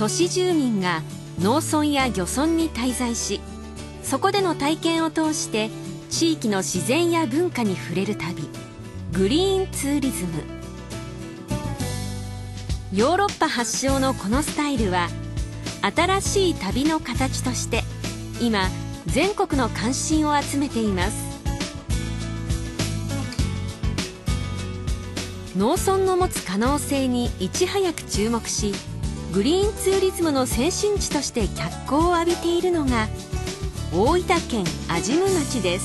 都市住民が農村や漁村に滞在し、そこでの体験を通して地域の自然や文化に触れる旅、グリーンツーリズム。ヨーロッパ発祥のこのスタイルは、新しい旅の形として今全国の関心を集めています。農村の持つ可能性にいち早く注目し、グリーンツーリズムの先進地として脚光を浴びているのが大分県安心院町です。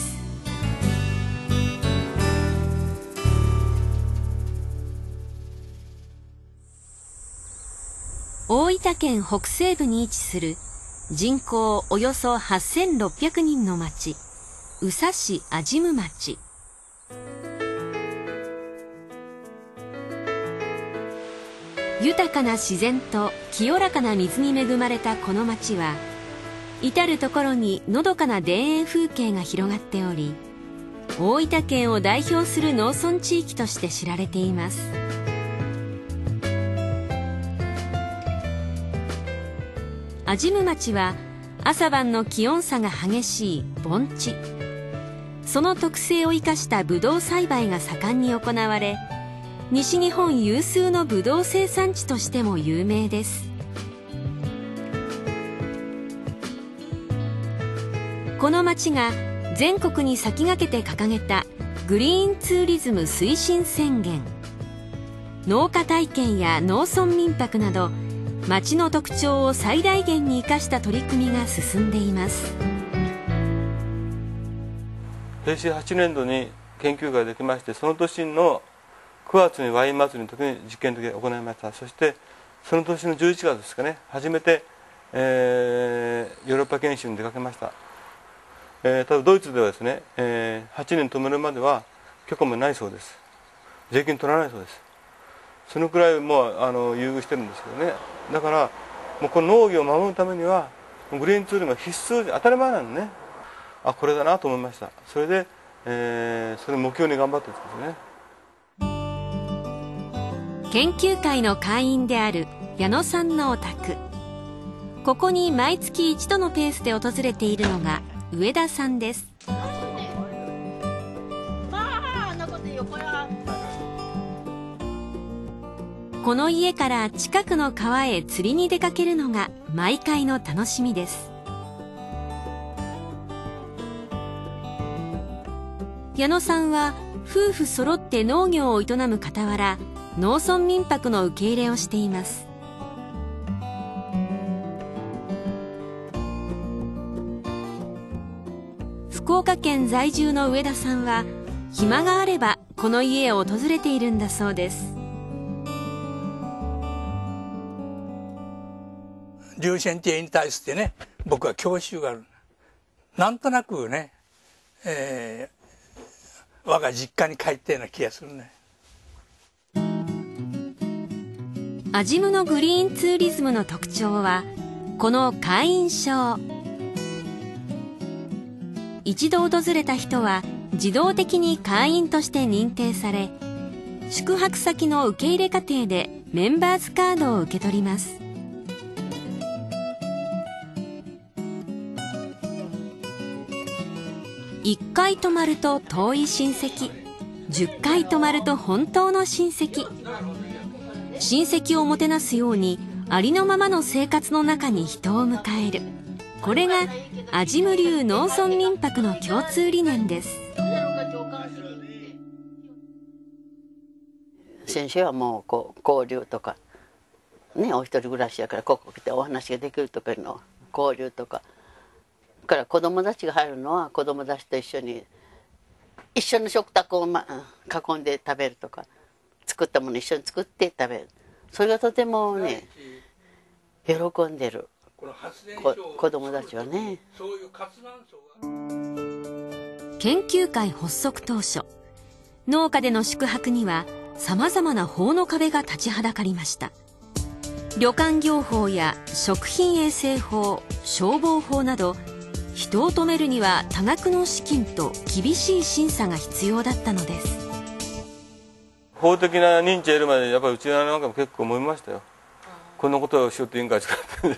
大分県北西部に位置する人口およそ8600人の町、宇佐市安心院町。豊かな自然と清らかな水に恵まれたこの町は、至る所にのどかな田園風景が広がっており、大分県を代表する農村地域として知られています。安心院町は朝晩の気温差が激しい盆地。その特性を生かしたブドウ栽培が盛んに行われ、西日本有数のブドウ生産地としても有名です。この町が全国に先駆けて掲げたグリーンツーリズム推進宣言。農家体験や農村民泊など、町の特徴を最大限に生かした取り組みが進んでいます。 平成8年度に研究会ができまして、その年の9月にワイン祭りの時に実験的に行いました。そしてその年の11月ですかね、初めて、ヨーロッパ研修に出かけました。ただドイツではですね、8年止めるまでは許可もないそうです。税金取らないそうです。そのくらいもう優遇してるんですけどね。だからもうこの農業を守るためにはグリーンツーリズムが必須、当たり前なんでね。あ、これだなと思いました。それで、それを目標に頑張ってるんですね。 研究会の会員である矢野さんのお宅。ここに毎月一度のペースで訪れているのが上田さんです。この家から近くの川へ釣りに出かけるのが毎回の楽しみです。矢野さんは夫婦揃って農業を営む傍ら、農村民泊の受け入れをしています。福岡県在住の上田さんは、暇があればこの家を訪れているんだそうです。 劉先帝に対してね、僕は郷愁がある。なんとなくね、我が実家に帰ったような気がするね。 安心院のグリーンツーリズムの特徴はこの会員証。一度訪れた人は自動的に会員として認定され、宿泊先の受け入れ過程でメンバーズカードを受け取ります。1回泊まると遠い親戚、10回泊まると本当の親戚。親戚をもてなすようにありのままの生活の中に人を迎える。これが安心院流農村民泊の共通理念です。 先生はもう交流とかね、お一人暮らしやからここ来てお話ができるとかいうの交流とかから、子供たちが入るのは子供たちと一緒に食卓を、囲んで食べるとか、作ったもの一緒に作って食べる。それがとてもね、喜んでる子供たちはね。 研究会発足当初、農家での宿泊にはさまざまな法の壁が立ちはだかりました。旅館業法や食品衛生法、消防法など、人を止めるには多額の資金と厳しい審査が必要だったのです。 法的な認知を得るまでやっぱりうちなんかも結構思いましたよ。 こんなことをしようって言うんかって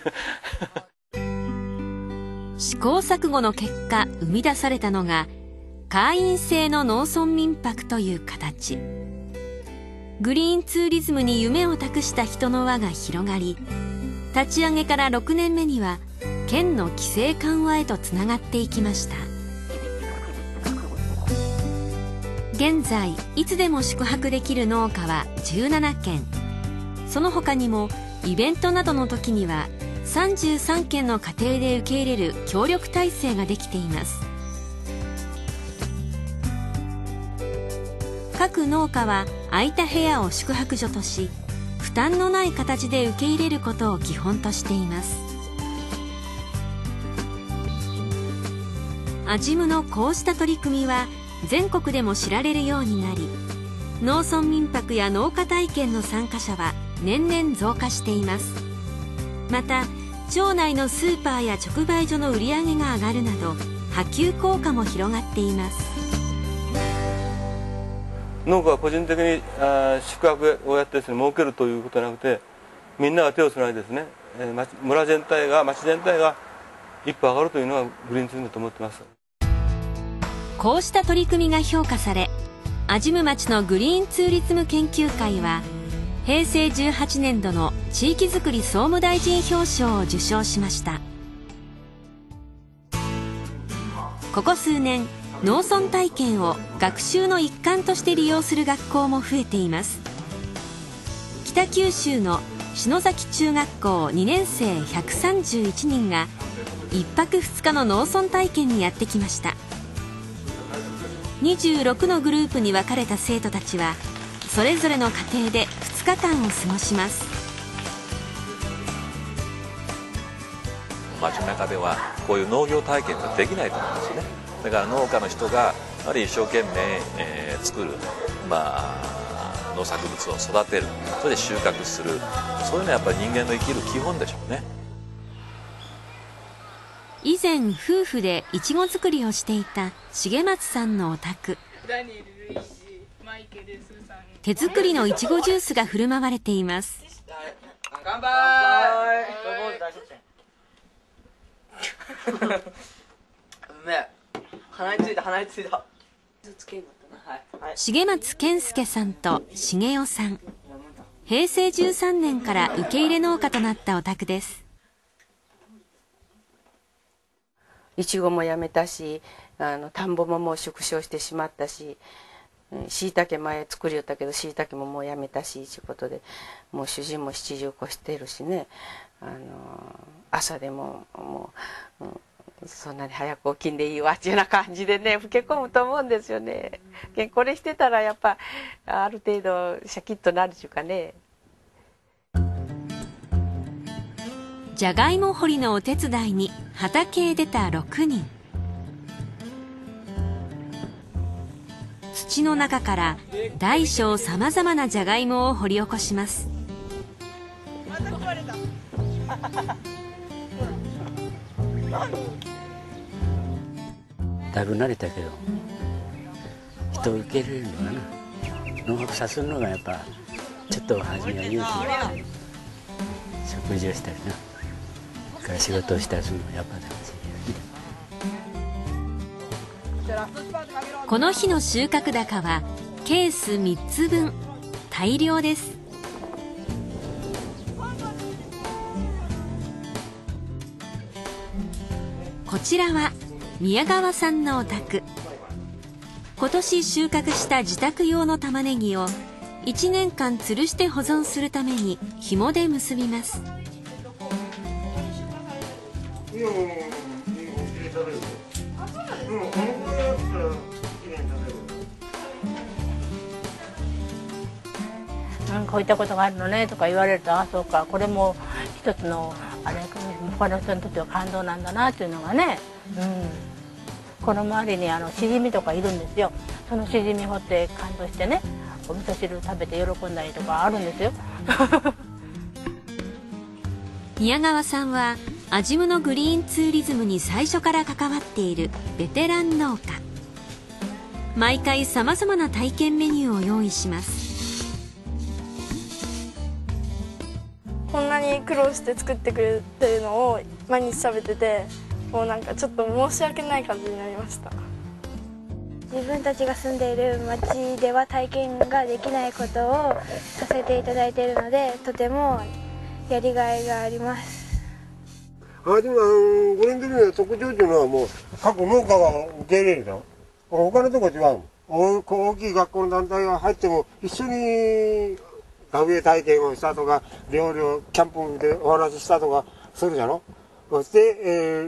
試行錯誤の結果生み出されたのが会員制の農村民泊という形。グリーンツーリズムに夢を託した人の輪が広がり、立ち上げから6年目には県の規制緩和へとつながっていきました。現在いつでも宿泊できる農家は17軒、その他にもイベントなどの時には33軒の家庭で受け入れる協力体制ができています。各農家は空いた部屋を宿泊所とし、負担のない形で受け入れることを基本としています。安心院のこうした取り組みは全国でも知られるようになり、農村民泊や農家体験の参加者は年々増加しています。また町内のスーパーや直売所の売り上げが上がるなど波及効果も広がっています。 農家は個人的に宿泊をやってですね、儲けるということじゃなくて、みんなが手をつないでですね、村全体が、町全体が一歩上がるというのがグリーンツーリズムだと思ってます。 こうした取り組みが評価され、安心院町のグリーンツーリズム研究会は平成18年度の地域づくり総務大臣表彰を受賞しました。ここ数年、農村体験を学習の一環として利用する学校も増えています。北九州の篠崎中学校2年生131人が1泊2日の農村体験にやってきました。26のグループに分かれた生徒たちはそれぞれの家庭で2日間を過ごします。 街中ではこういう農業体験ができないと思うんですよね。だから農家の人がやはり一生懸命、作る、農作物を育てる、それで収穫する、そういうのはやっぱり人間の生きる基本でしょうね。 以前夫婦でいちご作りをしていた重松さんのお宅。手作りのいちごジュースが振る舞われています。 乾杯。うめえ。鼻についた。 重松健介さんと重代さん、平成13年から受け入れ農家となったお宅です。 いちごもやめたし、田んぼももう縮小してしまったし、しいたけ前作りよったけどしいたけももうやめたしということで、もう主人も70越してるしね、朝でももう、そんなに早く起きんでいいわっていうような感じでね、老け込むと思うんですよね。これしてたらやっぱある程度シャキッとなるっていうかね。 じゃがいも掘りのお手伝いに畑へ出た6人。土の中から大小さまざまなじゃがいもを掘り起こします。 だいぶ慣れたけど、人を受け入れるのかな、農学させるのがやっぱちょっと初めは勇気が、食事をしたりな、から仕事をしたりするのがやっぱ楽しいですね。 この日の収穫高はケース3つ分、大量です。こちらは宮川さんのお宅。今年収穫した自宅用の玉ねぎを1年間吊るして保存するために紐で結びます。 こういったことがあるのねとか言われると、ああそうか、これも一つのあれ他の人にとっては感動なんだなっていうのがね、この周りにしじみとかいるんですよ。そのしじみ掘って感動してね、お味噌汁食べて喜んだりとかあるんですよ。 宮川さんは安心院のグリーンツーリズムに最初から関わっているベテラン農家。毎回さまざまな体験メニューを用意します。 ここんなに苦労して作ってくれてるのを毎日食べてて、もうなんかちょっと申し訳ない感じになりました。 自分たちが住んでいる町では体験ができないことをさせていただいているので、とてもやりがいがあります。 でもゴレンデルの特徴というのはもう各農家が受け入れるだろ。他のとこ違うもん。大きい学校の団体が入っても一緒に田植え体験をしたとか、料理をキャンプでお話ししたとかするじゃろ。そして、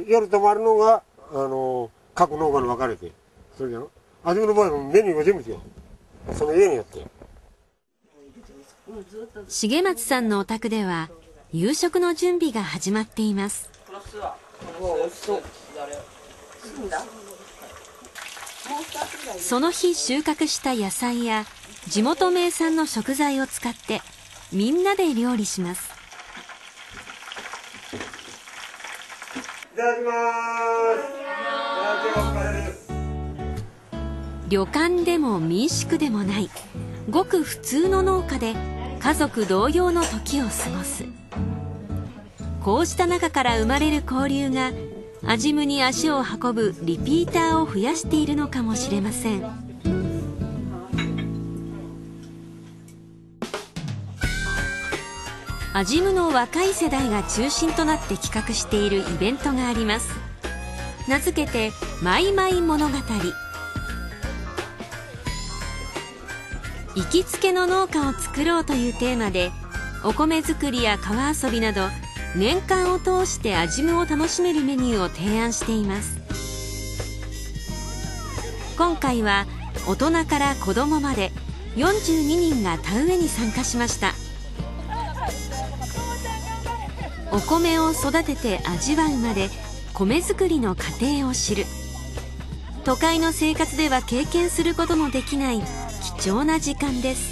夜泊まるのが各農家に分かれてするじゃろ。自分の場合もメニューが全部違う。その家によって。 重松さんのお宅では夕食の準備が始まっています。その日収穫した野菜や地元名産の食材を使ってみんなで料理します。 いただきます。 旅館でも民宿でもないごく普通の農家で家族同様の時を過ごす。こうした中から生まれる交流が安心院に足を運ぶリピーターを増やしているのかもしれません。安心院の若い世代が中心となって企画しているイベントがあります。名付けてマイマイ物語。行きつけの農家を作ろうというテーマで、お米作りや川遊びなど年間を通して安心院を楽しめるメニューを提案しています。今回は大人から子どもまで42人が田植えに参加しました。お米を育てて味わうまで米作りの過程を知る。都会の生活では経験することのできない貴重な時間です。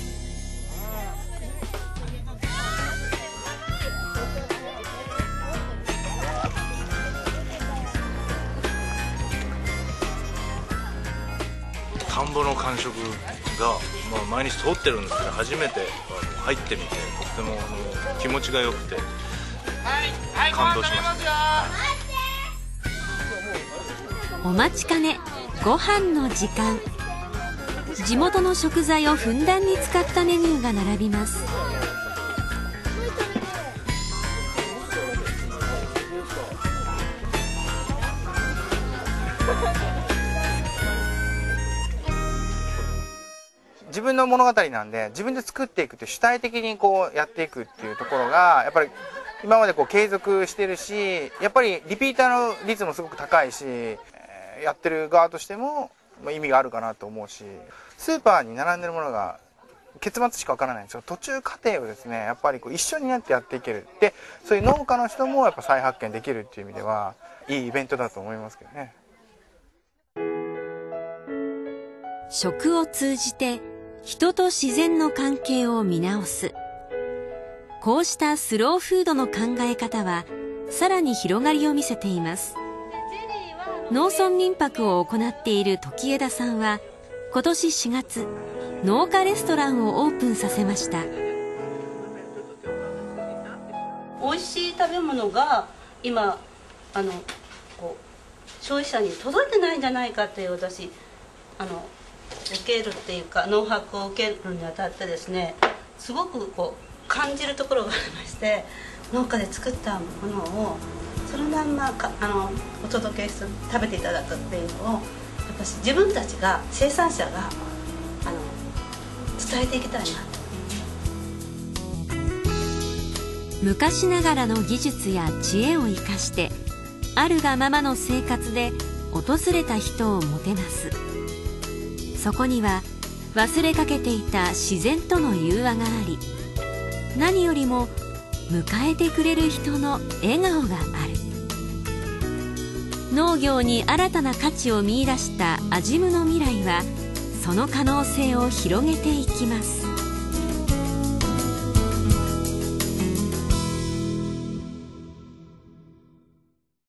田んぼの感触が、毎日通ってるんですけど、初めて入ってみてとても気持ちが良くて感動しました。 お待ちかねご飯の時間。地元の食材をふんだんに使ったメニューが並びます。 自分の物語なんで、自分で作っていくって主体的にこうやっていくっていうところがやっぱり今までこう継続してるし、やっぱりリピーターの率もすごく高いし、やってる側としても意味があるかなと思うし、スーパーに並んでるものが結末しかわからないんですよ。途中過程をですね、やっぱりこう一緒になってやっていける。で、そういう農家の人もやっぱ再発見できるっていう意味ではいいイベントだと思いますけどね。 食を通じて人と自然の関係を見直す。こうしたスローフードの考え方はさらに広がりを見せています。農村民泊を行っている時枝さんは今年4月農家レストランをオープンさせました。 美味しい食べ物が今消費者に届いてないんじゃないかっていう、私受けるっていうか農泊を受けるにあたってですね、すごく感じるところがありまして、農家で作ったものをそのまんまお届けして食べていただくっていうのを、やっぱし自分たちが生産者が伝えていきたいなと。 昔ながらの技術や知恵を生かしてあるがままの生活で訪れた人をもてなす。そこには忘れかけていた自然との融和があり、何よりも迎えてくれる人の笑顔がある。農業に新たな価値を見出した安心院の未来はその可能性を広げていきます。